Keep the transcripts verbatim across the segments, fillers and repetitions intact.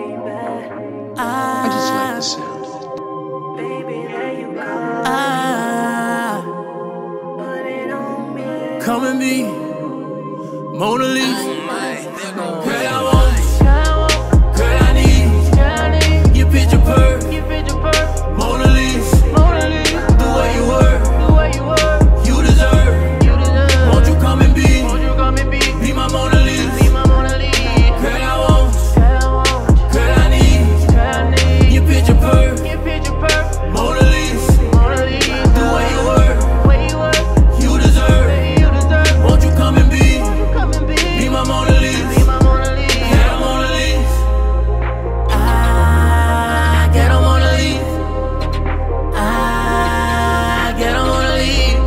I just like the sound. Ah, come and be Mona Lisa. Girl, I want, girl, I need your picture perfect, Mona Lisa. The way you were, you deserve. Won't you come and be, be my Mona Lisa? Girl, I want, girl, I need your picture perfect, Mona Lisa. The way you were, you deserve. Won't you come and be, be my Mona Lisa? Get a Mona Lisa. I get a Mona Lisa. I get a Mona Lisa.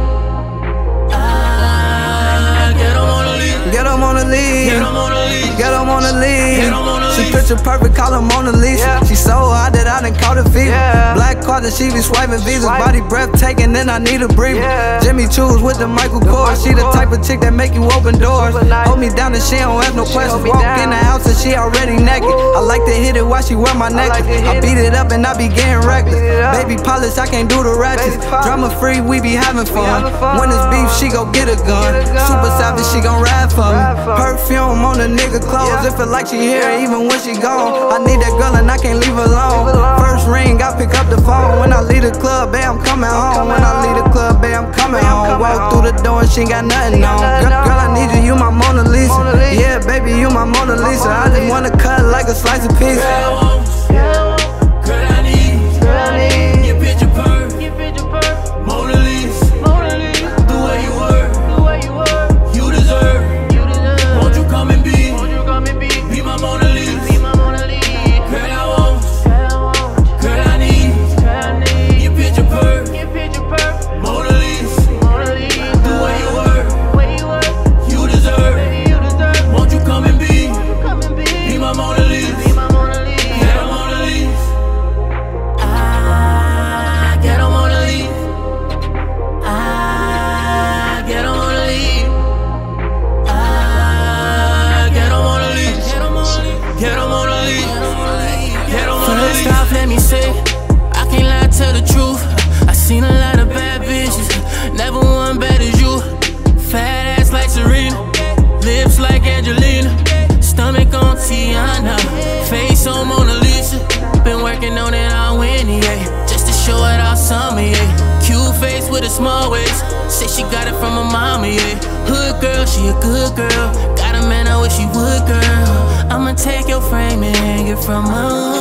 I get a Mona Lisa. Get 'em on the lead, Get a Mona Lisa. get 'em on the lead. Get 'em on the She lead. picture perfect, call her Mona Lisa. Yeah. She so hot that I done caught a fever. Yeah. Black card that she be swiping visas. Swipe. Body breathtaking, then I need a breather. Yeah. Jimmy Choo's with the Michael Kors. She the Michael type of chick that make you open doors. Super nice. Hold me down and she don't ask no questions. hold me Walk down. in the house and she already naked. I like to hit it while she wear my necklace. to hit I it. beat it up and I be getting reckless. beat it up. Baby polish, I can't do the ratchets. Baby polish. Drama free, we be having fun. having fun. When it's beef, she go get a gun. Get a gun. Super savage, she gon' ride for me. Ride for me. Perfume on the nigga clothes. Yeah. It feel like she here even when she gone. I need that girl and I can't leave her alone. Leave her alone. First ring, I pick up the phone. When I leave the club, babe, I'm coming home. coming When I home. leave the club, babe, I'm coming Babe, I'm home. coming Walk home. through the door and she ain't got nothing got on. nothing Girl, on. girl, I need you, you my Mona Lisa. Mona Lisa. Yeah, baby, you my Mona Lisa. I just wanna cut like a slice of pizza. Girl, I want, girl, I need your picture perfect, Mona Lisa. The way you were, you deserve. Won't you come and be, be my Mona Lisa? Girl, I want, girl, I need your picture perfect, Mona Lisa. The way you were, you deserve. Won't you come and be, be my Mona Lisa? Get a Mona Lisa. I get a Mona Lisa. I get a Mona Lisa. I get a Mona Lisa. Get a Mona Lisa. Get a Mona Lisa. First off, let me say, I can't lie, tell the truth. I seen a lot of bad bitches, never one bad as you. Fat ass like Serena, lips like Angelina, stomach on Tiana, face on Mona Lisa. Been working on it all winter, yeah, just to show it all summer, yeah. Cute face with a small waist, say she got it from her mama, yeah. Hood girl, she a good girl, got a man, I wish she would, girl. I'ma take your frame and hang it from her.